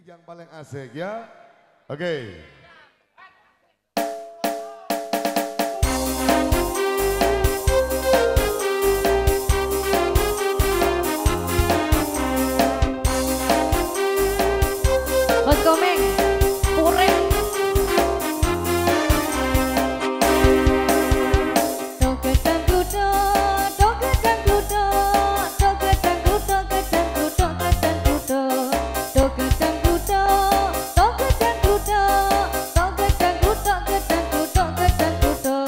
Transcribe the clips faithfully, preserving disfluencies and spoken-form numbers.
yang paling asik ya. Oke. Mas Komeng, Pureng. Dogedan kudo, dogedan kudo, dogedan kudo, gedan kudo, gedan kudo, dogedan kudo, dogedan kudo, dogedan kudo, gedan kudo, gedan kudo.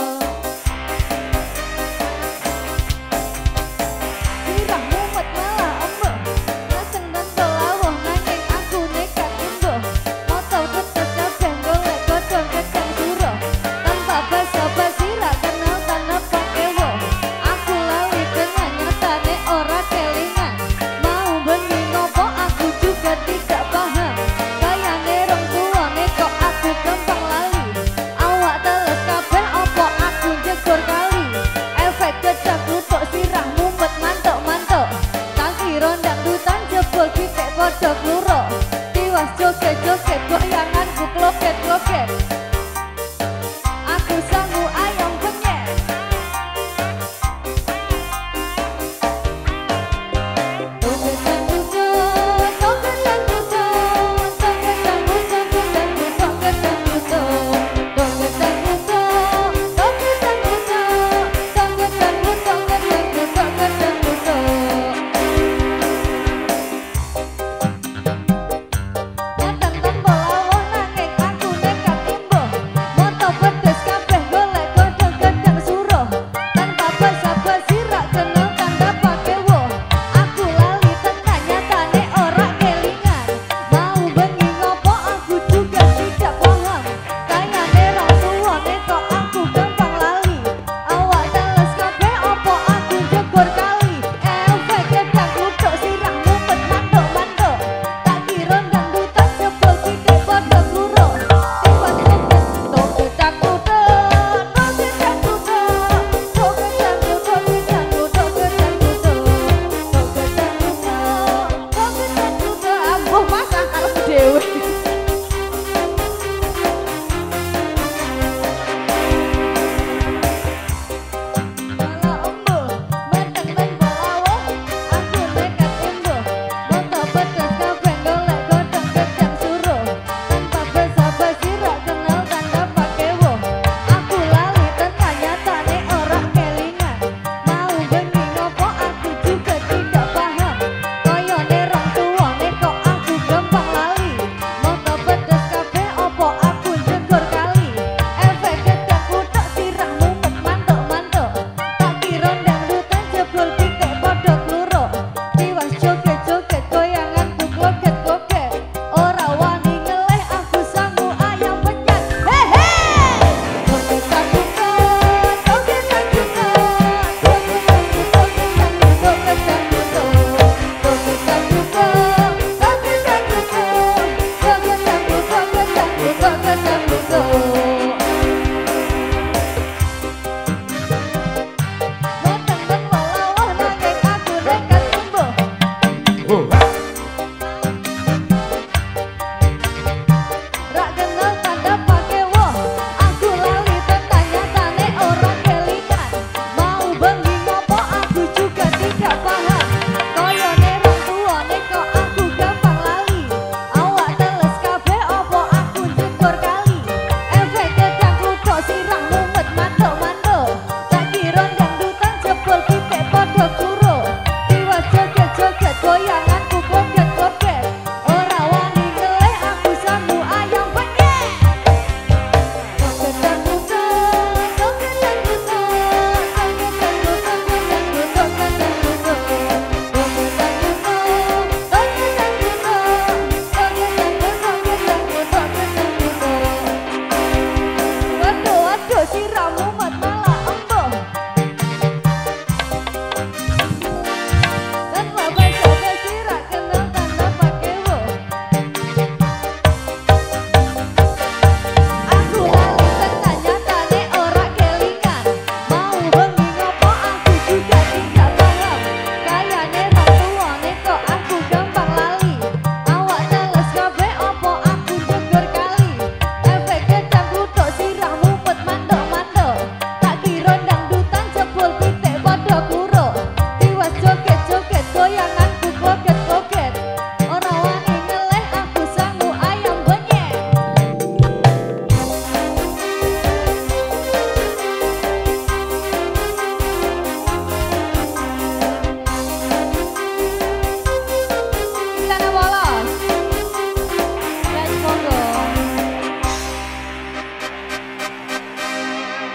Sirah mumet malah embek, laseng dan belawah nanging aku nekat imbuh. Mau tau detes kabeh golek godhong gedang suro, tanpa basa-basi ra kenal tanah pakewo. Aku lali dengan nyatane ora kelingan, mau bengi ngopo aku juga tidak paham. Kayane rong tuane kok aku gampang lali, awak teles kabeh opo aku jegur kali. Efek gedang kluthuk sirah mumet mantuk-mantuk, tak kira dangdutan jebul pitik padha kluruk. Tiwas joget-joget goyanganku kloget-kloget, aku sangu ayam penyet. Dogedan kudo, dogedan kudo, dogedan kudo, gedan kudo, gedan kudo, dogedan kudo, dogedan kudo, dogedan kudo, gedan kudo, gedan kudo. Nyatan tembel awah nanging aku nekat imbuh,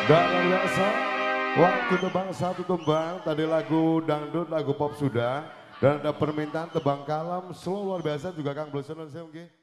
Dan luar biasa, waktu tebang satu tembang, tadi lagu dangdut, lagu pop sudah. Dan ada permintaan tebang kalam, slow luar biasa juga Kang Blosen, oke?